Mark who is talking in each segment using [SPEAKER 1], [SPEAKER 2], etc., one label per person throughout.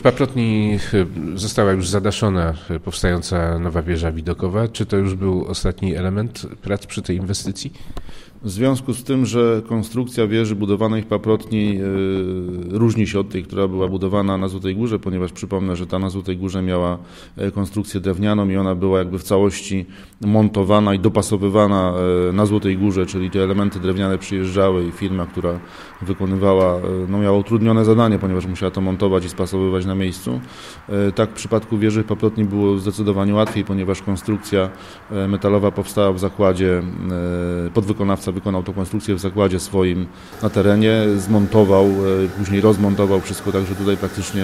[SPEAKER 1] W Paprotni została już zadaszona powstająca nowa wieża widokowa. Czy to już był ostatni element prac przy tej inwestycji?
[SPEAKER 2] W związku z tym, że konstrukcja wieży budowanej w Paprotni różni się od tej, która była budowana na Złotej Górze, ponieważ przypomnę, że ta na Złotej Górze miała konstrukcję drewnianą i ona była jakby w całości montowana i dopasowywana na Złotej Górze, czyli te elementy drewniane przyjeżdżały i firma, która wykonywała, miała utrudnione zadanie, ponieważ musiała to montować i spasowywać na miejscu. Tak w przypadku wieży w Paprotni było zdecydowanie łatwiej, ponieważ konstrukcja metalowa powstała w zakładzie, podwykonawca wykonał tę konstrukcję w zakładzie swoim na terenie, zmontował, później rozmontował wszystko, także tutaj praktycznie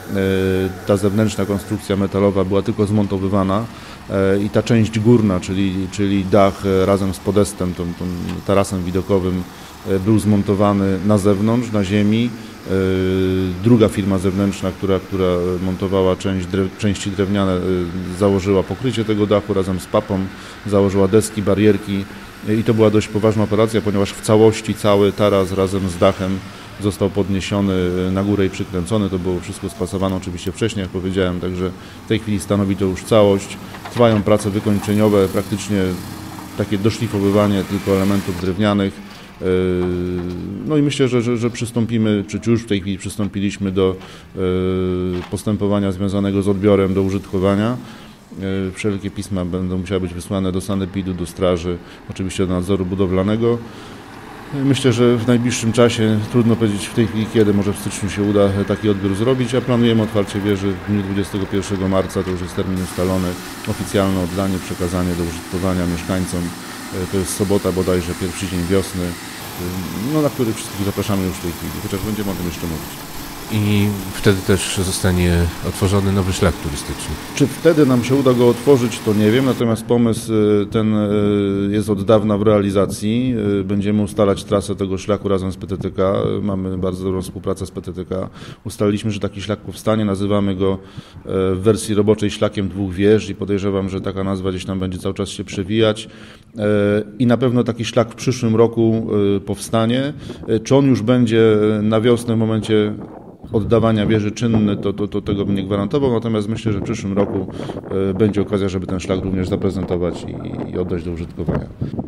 [SPEAKER 2] ta zewnętrzna konstrukcja metalowa była tylko zmontowywana i ta część górna, czyli dach razem z podestem, tą tarasem widokowym był zmontowany na zewnątrz, na ziemi. Druga firma zewnętrzna, która montowała części drewniane, założyła pokrycie tego dachu razem z papą, założyła deski, barierki i to była dość poważna operacja, ponieważ w całości cały taras razem z dachem został podniesiony na górę i przykręcony. To było wszystko spasowane oczywiście wcześniej, jak powiedziałem, także w tej chwili stanowi to już całość. Trwają prace wykończeniowe, praktycznie takie doszlifowywanie tylko elementów drewnianych. No i myślę, że przystąpimy, czy już w tej chwili przystąpiliśmy do postępowania związanego z odbiorem do użytkowania. Wszelkie pisma będą musiały być wysłane do sanepidu, do straży, oczywiście do nadzoru budowlanego. Myślę, że w najbliższym czasie, trudno powiedzieć w tej chwili kiedy, może w styczniu się uda taki odbiór zrobić, a planujemy otwarcie wieży w dniu 21 marca, to już jest termin ustalony, oficjalne oddanie, przekazanie do użytkowania mieszkańcom. To jest sobota bodajże, pierwszy dzień wiosny, na który wszystkich zapraszamy już w tej chwili, chociaż będziemy o tym jeszcze mówić.
[SPEAKER 1] I wtedy też zostanie otworzony nowy szlak turystyczny.
[SPEAKER 2] Czy wtedy nam się uda go otworzyć, to nie wiem, natomiast pomysł ten jest od dawna w realizacji. Będziemy ustalać trasę tego szlaku razem z PTTK. Mamy bardzo dobrą współpracę z PTTK. Ustaliliśmy, że taki szlak powstanie, nazywamy go w wersji roboczej szlakiem dwóch wież i podejrzewam, że taka nazwa gdzieś tam będzie cały czas się przewijać. I na pewno taki szlak w przyszłym roku powstanie. Czy on już będzie na wiosnę w momencie oddawania wieży czynny, to tego bym nie gwarantował, natomiast myślę, że w przyszłym roku będzie okazja, żeby ten szlak również zaprezentować i oddać do użytkowania.